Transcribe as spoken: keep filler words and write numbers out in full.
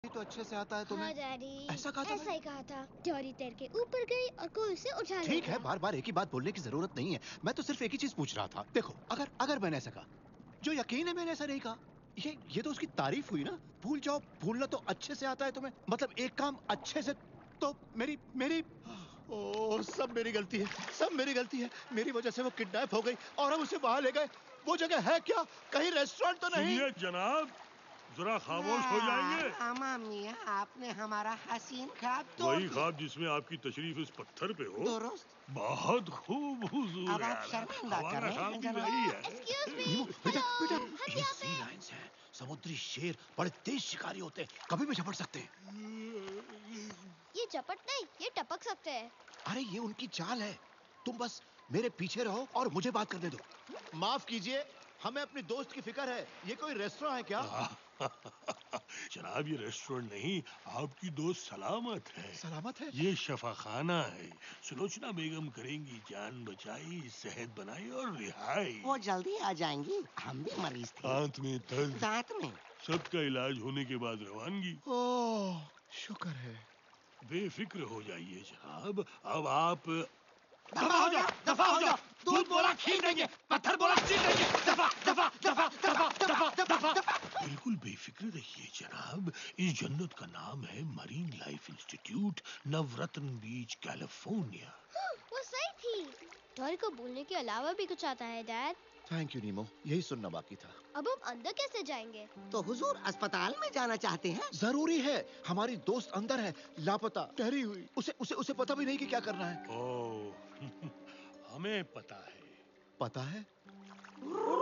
तो अच्छे से आता है तुम्हें। हाँ डैडी, ऐसा कहा था ऐसा ही कहा था। डोरी तैर के ऊपर गई और कोई उसे उठा ले ठीक गया। है, बार बार एक ही बात बोलने की जरूरत नहीं है। मैं तो सिर्फ एक ही चीज पूछ रहा था। देखो, अगर अगर मैंने ऐसा कहा, जो यकीन है मैंने ऐसा नहीं कहा, ये ये तो उसकी तारीफ हुई ना। भूल जाओ, भूलना तो अच्छे से आता है तुम्हें। मतलब एक काम अच्छे से, तो मेरी मेरी ओ सब मेरी गलती है, सब मेरी गलती है। मेरी वजह से वो किडनैप हो गई और हम उसे वहां ले गए। वो जगह है क्या? कहीं रेस्टोरेंट तो नहीं? सुनिए जनाब, जरा खामोश हो जाएंगे। अम्मा मियाँ, आपने हमारा हसीन ख्वाब तोड़ वही दिया। ख्वाब जिसमें आपकी तशरीफ इस पत्थर पे हो। दुरुस्त। बहुत खूब हुजूर। अब आप शर्मिंदा हमारा कर रहे ख्वाब हैं की जनाब। वही है। एक्सक्यूज मी, नीमू, बेटा, बेटा, हेलो, हम ये यहाँ सी पे। लायंस हैं, समुद्री शेर बड़े तेज शिकारी होते हैं, कभी भी झपट सकते हैं। ये झपट नहीं, ये टपक सकते हैं। अरे ये उनकी चाल है। तुम बस मेरे पीछे रहो और मुझे बात करने दो। माफ कीजिए, हमें अपनी दोस्त की फिक्र है। ये कोई रेस्टोरेंट है क्या? जनाब, ये रेस्टोरेंट नहीं, आपकी दोस्त सलामत है। सलामत है? ये शफाखाना है। सुलोचना बेगम करेंगी जान बचाई, सेहत बनाई और रिहाई। वो जल्दी आ जाएंगी, हम भी मरीज थे। हाथ में दर्द, दांत में। सबका इलाज होने के बाद रवानगी। ओह, शुक्र है। बेफिक्र हो जाइए जनाब, अब आप दफा हो जाओ, दफा हो जाओ। दूध बोला खींच देंगे, पत्थर बोला चीर देंगे। दफा दफा दफा दफा दफा दफा दफा। बिल्कुल बेफिक्र रहिए जनाब। इस जन्नत का नाम है marine life institute, Navratna beach, California. हाँ, वो सही थी। डोरी को बोलने के अलावा भी कुछ आता है डैड। थैंक यू नीमो, यही सुनना बाकी था। अब हम अंदर कैसे जाएंगे? तो हुजूर अस्पताल में जाना चाहते हैं? जरूरी है। हमारी दोस्त अंदर है, लापता, ठहरी हुई। उसे उसे उसे पता भी नहीं कि क्या करना है। ओह, हमें पता है। पता है?